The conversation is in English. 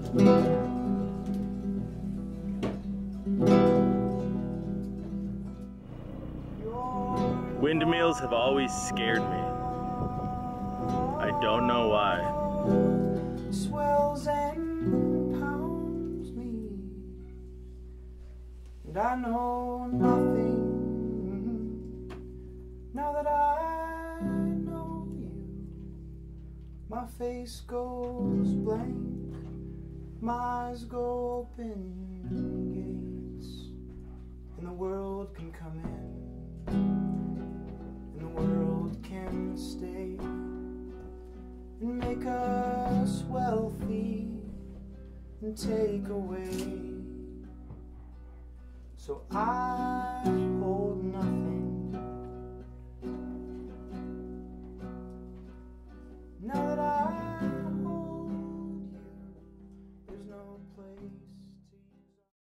Windmills have always scared me. I don't know why. Swells and pounds me, and I know nothing now that I know you. My face goes blank, my eyes go open gates, and the world can come in. And the world can stay and make us wealthy and take away. So I hold nothing now that I hold you. There's no place